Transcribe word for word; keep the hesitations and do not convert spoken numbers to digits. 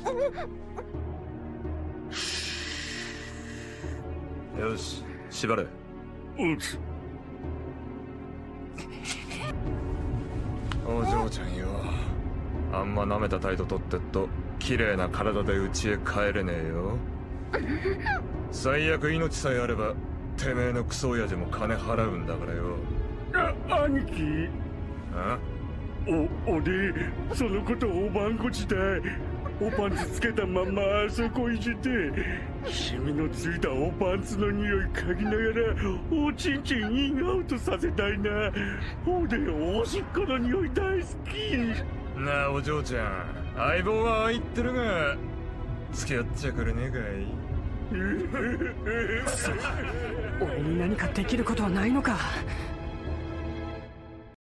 よし、縛れ。うつ。お嬢ちゃんよ、あんま舐めた態度取ってっと綺麗な体で家へ帰れねえよ。最悪命さえあればてめえのクソ親父も金払うんだからよ。 あ、兄貴。 あ？ お、俺、そのことおばんこ時代、おパンツつけたままあそこいじて、シミのついたおパンツの匂い嗅ぎながら、おちんちんインアウトさせたいな。ほで、おしっこの匂い大好き。 なあ、お嬢ちゃん、相棒はああ言ってるが、付き合っちゃくれねえかい？ 俺に何かできることはないのか。